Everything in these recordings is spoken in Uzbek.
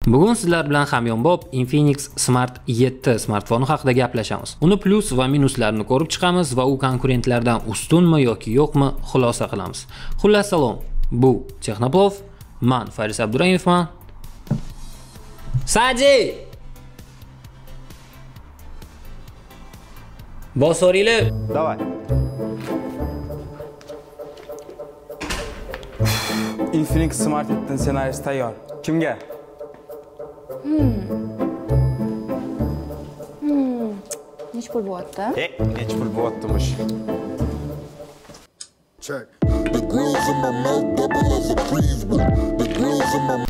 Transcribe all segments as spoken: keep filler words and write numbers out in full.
Bugun sizlar bilan hamyonbop Infinix Smart yetti smartfoni haqida gaplashamiz. Uni plus va minuslarini ko'rib chiqamiz va u konkurentlardan ustunmi yoki yo'qmi xulosa qilamiz. Xullas salom. Bu Texnoplov, men Faris Abdurayevman. Saji! Bosoringlar. Давай. Infinix Smart yettining ssenariysi tayyor. Kimga? Hmm. Hmm. Nech pul bo'lyapti? Eh, nech pul bo'lyaptimish? Check. The grills in my mouth double as a breeze. The grills in my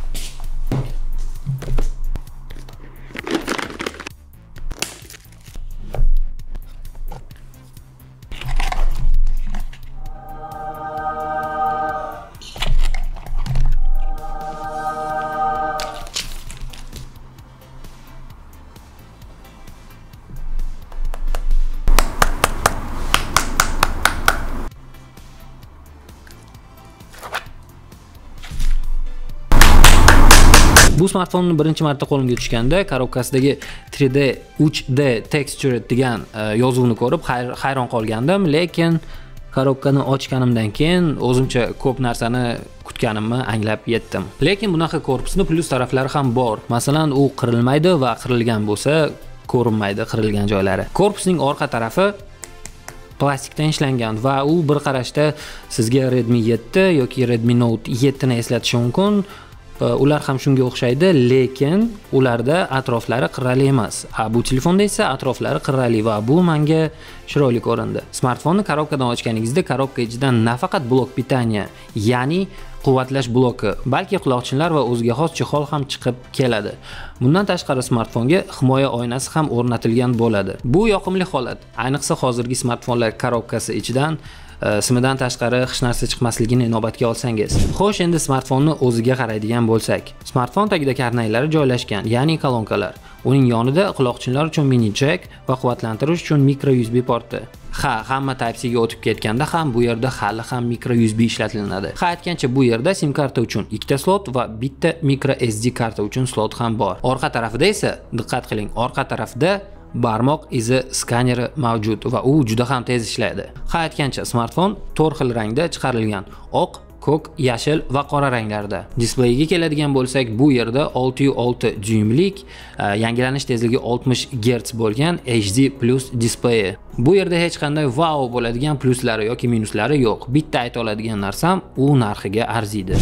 Bu smartfonni birinchi marta qo'limga tushganda korobkasidagi uch D uch D texture degan yozuvni ko'rib hayron qolgandim, lekin korobkani ochganimdan keyin o'zimcha ko'p narsani kutganimni anglab yetdim. Lekin bunaqa korpusni plus taraflari ham bor. Masalan, u qirilmaydi va qirilgan bo'lsa ko'rinmaydi qirilgan joylari. Korpusning orqa tarafi plastikdan ishlangan va u bir qarashda sizga Redmi yetti yoki Redmi Note yetti ni eslatishi mumkin. Ular ham shunga o'xshaydi, lekin ularda atroflari qirrali emas. Ha, bu telefonda esa atroflari qirrali va bu menga chiroyli ko'rindi. Smartfonni korobkadan ochganingizda korobka ichidan nafaqat blok pitaniya, ya'ni quvvatlash bloki, balki quloqchinlar va o'ziga xos chexol ham chiqib keladi. Bundan tashqari smartfonga himoya oynasi ham o'rnatilgan bo'ladi. Bu yoqimli holat. Ayniqsa hozirgi smartfonlar korobkasi ichidan simidan tashqari hech narsa chiqmasligini inobatga olsangiz. Xo'sh, endi smartfonni o'ziga qaraydigan bo'lsak. Smartfon tagida karnaylari joylashgan, ya'ni kolonkalar. Uning yonida quloqchinlar uchun mini jack va quvvatlantirish uchun micro U S B porti. Ha, hamma Type C ga o'tib ketganda ham bu yerda hali ham micro U S B ishlatilinadi. Ha, aytgancha bu yerda SIM karta uchun ikkita slot va bitta micro S D karta uchun slot ham bor. Orqa tarafida esa diqqat qiling, orqa tarafda barmoq izi skaneri mavjud va u juda ham tez ishlaydi. Ha, aytgancha smartfon to'rt xil rangda chiqarilgan: oq, ko'k, yashil va qora ranglarda. Displeyiga keladigan bo'lsak, bu yerda olti nuqta olti dyuymlik yangilanish tezligi oltmish gerts bo'lgan H D plus displeyi. Bu yerda hech qanday wow bo'ladigan pluslari yoki minuslari yo'q. Bitta ayta oladigan narsam, u narxiga arziydi.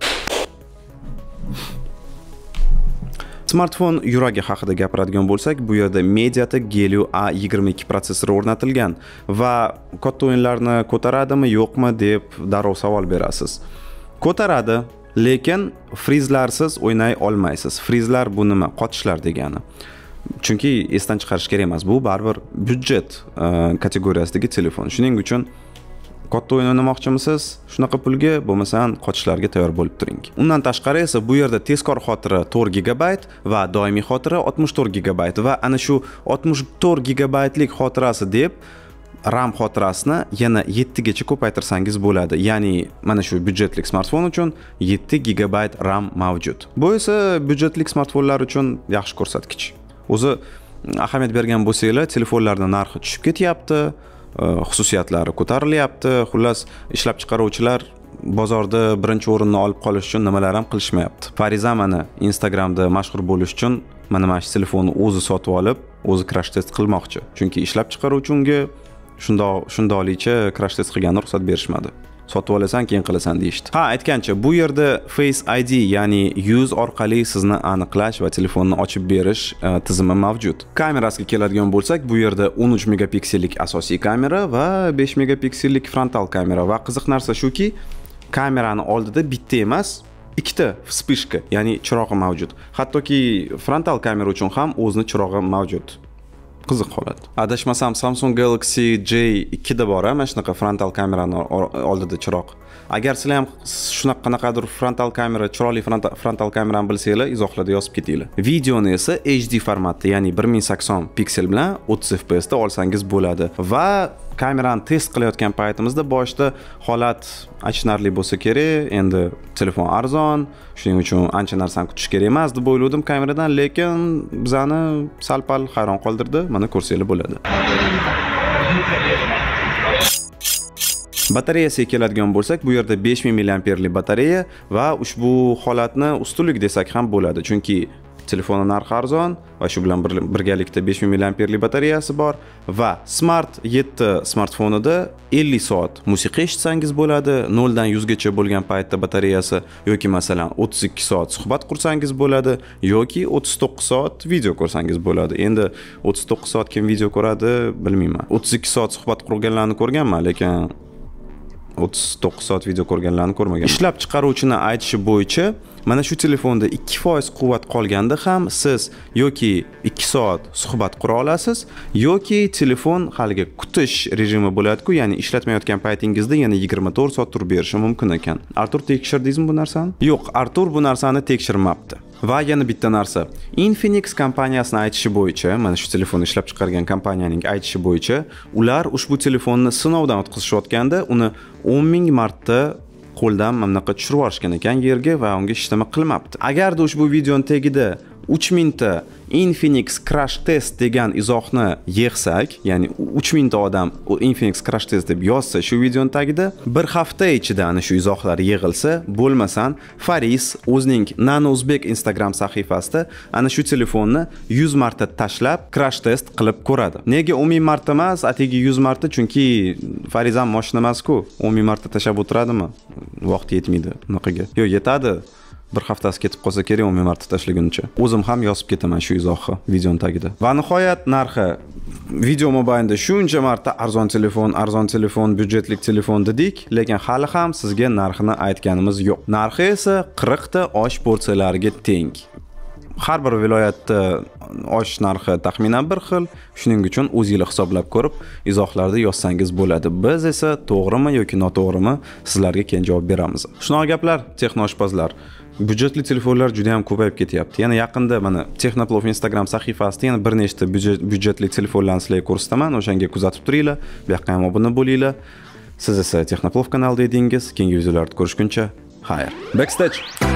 Smartfon yuragi haqida gapiradigan bo'lsak, bu yerda Mediatek Helio A yigirma ikki protsessori o'rnatilgan va katta o'yinlarni ko'taradimi, yo'qmi deb darrov savol berasiz. Ko'taradi, lekin frizlarsiz o'ynay olmaysiz. Frizlar bu nima? Qotishlar degani. Chunki esdan chiqarish kerak emas. Bu baribir byudjet kategoriyasidagi telefon. Shuning uchun katta o'yin o'ynamoqchimisiz? Shunaqa pulga bo'lmasam qochishlarga tayyor bo'lib turing. Undan tashqari esa bu yerda tezkor xotira to'rt gigabayt va doimiy xotira oltmish to'rt gigabayt va ana shu oltmish to'rt gigabaytlik xotirasi deb RAM xotirasini yana yetti gacha ko'paytirsangiz bo'ladi. Ya'ni mana shu byudjetlik smartfon uchun yetti gigabayt RAM mavjud. Bu esa byudjetlik smartfonlar uchun yaxshi ko'rsatkich. O'zi ahamiyat bergan bo'lsanglar, telefonlarning narxi tushib ketyapti, xususiyatlari ko'tarilyapti. Xullas, ishlab chiqaruvchilar bozorda birinchi o'rinni olib qolish uchun nimalar ham qilishmayapti. Fariza mana Instagramda mashhur bo'lish uchun mana mana shu telefonni o'zi sotib olib, o'zi crash test qilmoqchi. Chunki ishlab chiqaruvchi unga shundoq shundoqlicha crash test qilganini ruxsat berishmadi. Sotib olasan, keyin qilasan deyishdi. Ha, aytgancha bu yerda Face I D, ya'ni yuz orqali sizni aniqlash va telefonni ochib berish tizimi mavjud. Kamerasiga keladigan bo'lsak, bu yerda o'n uch megapiksellik asosiy kamera va besh megapiksellik frontal kamera va qiziq narsa shuki, kamerani oldida bitta emas, ikkita vspышка, ya'ni chirog'i mavjud. Hattoki frontal kamera uchun ham o'zining chirog'i mavjud. Qiziq holat. Adashmasam Samsung Galaxy J ikki da bor, mana shunaqa frontal kameraning oldida chiroq. Agar sizlar ham shunaqa qanaqadir frontal kamera, chiroyli frontal kamerani bilsanglar, izohlarda yozib ketinglar. Videoni esa H D formatda, ya'ni bir ming sakson piksel bilan o'ttiz F P S da olsangiz bo'ladi. Va kamerani test qilayotgan paytimizda boshida holat achinarli bo'lsa kerak. Endi telefon arzon, shuning uchun ancha narsani kutish kerak emas deb o'yladim kameradan, lekin bizani sal-pal hayron qoldirdi. Mana ko'rsanglar bo'ladi. Batareyasiga keladigan bo'lsak, bu yerda besh ming milliamperlik batareya va ushbu holatni ustunlik desak ham bo'ladi, chunki telefonni narxi arzon va shu bilan birgalikda besh ming milliamperlik batareyasi bor va Smart yetti smartfonida ellik soat musiqa eshitsangiz bo'ladi, nol dan yuz gacha bo'lgan paytda batareyasi, yoki masalan o'ttiz ikki soat suhbat qursangiz bo'ladi, yoki o'ttiz to'qqiz soat video ko'rsangiz bo'ladi. Endi o'ttiz to'qqiz soat kim video ko'radi, bilmayman. o'ttiz ikki soat suhbat qurganlarni ko'rganman, lekin o'ttiz to'qqiz soat video ko'rganlarni ko'rmagan. Ishlab chiqaruvchini aytishi bo'yicha, mana shu telefonda ikki foiz quvvat qolganda ham siz yoki ikki soat suhbat qura olasiz, yoki telefon haliga kutish rejimi bo'ladi-ku, ya'ni ishlatmayotgan paytingizda yana yigirma to'rt soat turib berishi mumkin ekan. Artur, tekshirdingizmi bu narsani? Yo'q, Artur bu narsani tekshirmabdi. Va yana bitta narsa, Infinix kompaniyasining aytishi bo'yicha, mana shu telefonni ishlab chiqargan kompaniyaning aytishi bo'yicha, ular ushbu telefonni sinovdan o'tkazishayotganda uni o'n ming marta qo'ldan mana bunaqa tushirib yuborishgan ekan yerga va unga hech nima qilmabdi. Agarda ushbu videoning tagida uch ming ta Infinix crash test degan izohni yig'sak, ya'ni uch ming ta odam Infinix crash test deb yozsa shu videoning tagida, bir hafta ichida ana shu izohlar yig'ilsa, bo'lmasan Faris o'zining Nano Uzbek Instagram sahifasida ana shu telefonni yuz marta tashlab crash test qilib ko'radi. Nega o'n ming marta emas, atigi yuz marta? Chunki Faris ham mashina emas-ku, o'n ming marta tashlab o'tiradimi? Vaqt yetmaydi bunaqaga. Yo'q, yetadi. Bir haftasi ketib qolsa kerak o'n ming marta tashlaguncha. O'zim ham yozib ketaman shu izohni videoning tagida. Va nihoyat narxi video mobaynida shuncha marta arzon telefon, arzon telefon, byudjetlik telefon dedik, lekin hali ham sizga narxini aytganimiz yo'q. Narxi esa qirq ta osh porsiyalariga teng. Har bir viloyatda osh narxi taxminan bir xil. Shuning uchun o'zingiz hisoblab ko'rib, izohlarda yozsangiz bo'ladi. Biz esa to'g'rimi yoki noto'g'rimi sizlarga keyin javob beramiz. Shunaqa gaplar, texnoshpazlar. Byudjetli telefonlar juda ham ko'payib ketyapti. Yana yaqinda mana Texnoplov Instagram sahifasida yana bir nechta byudjetli telefonlarni sizlarga ko'rsataman. O'shanga kuzatib turinglar. Bu yoqqa ham obuna bo'linglar. Siz esa Texnoplov kanalida edingiz. Keyingi videolarda ko'rishguncha, xayr. Backstage